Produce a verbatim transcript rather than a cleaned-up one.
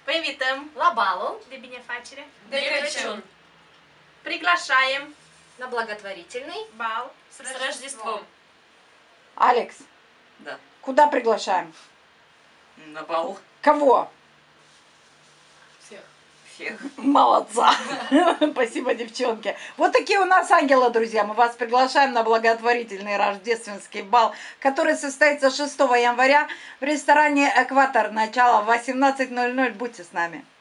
Vă invităm la balul de binefacere de Crăciun. Приглашаем На благотворительный бал с Рождеством. Алекс, Да. куда приглашаем? На бал. Кого? Всех. Всех. Молодца. Спасибо, девчонки. Вот такие у нас ангелы, друзья. Мы вас приглашаем на благотворительный рождественский бал, который состоится шестого января в ресторане «Экватор». Начало в восемнадцать ноль ноль. Будьте с нами.